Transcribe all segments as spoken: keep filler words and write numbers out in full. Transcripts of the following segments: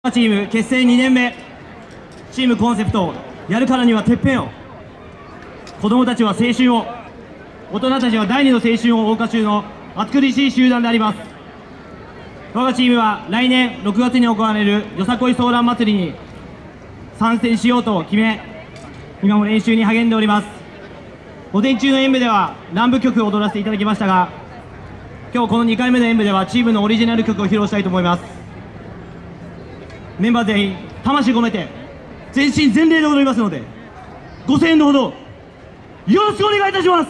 チーム結成にねんめ、チームコンセプト、やるからにはてっぺんを。子供たちは青春を、大人たちは第二の青春を謳歌中の暑苦しい集団であります。我がチームは来年ろくがつに行われるよさこいソーラン祭りに参戦しようと決め、今も練習に励んでおります。午前中の演舞では乱舞曲を踊らせていただきましたが、今日このにかいめの演舞ではチームのオリジナル曲を披露したいと思います。メンバー全員魂込めて全身全霊で踊りますので、ご声援のほどよろしくお願いいたします。よろしくお願いし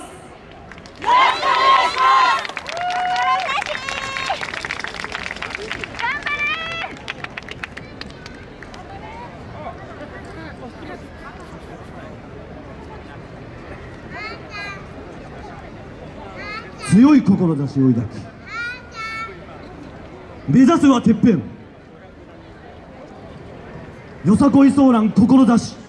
ます。強い志を抱き、目指すはてっぺん。よさこいソーラン志。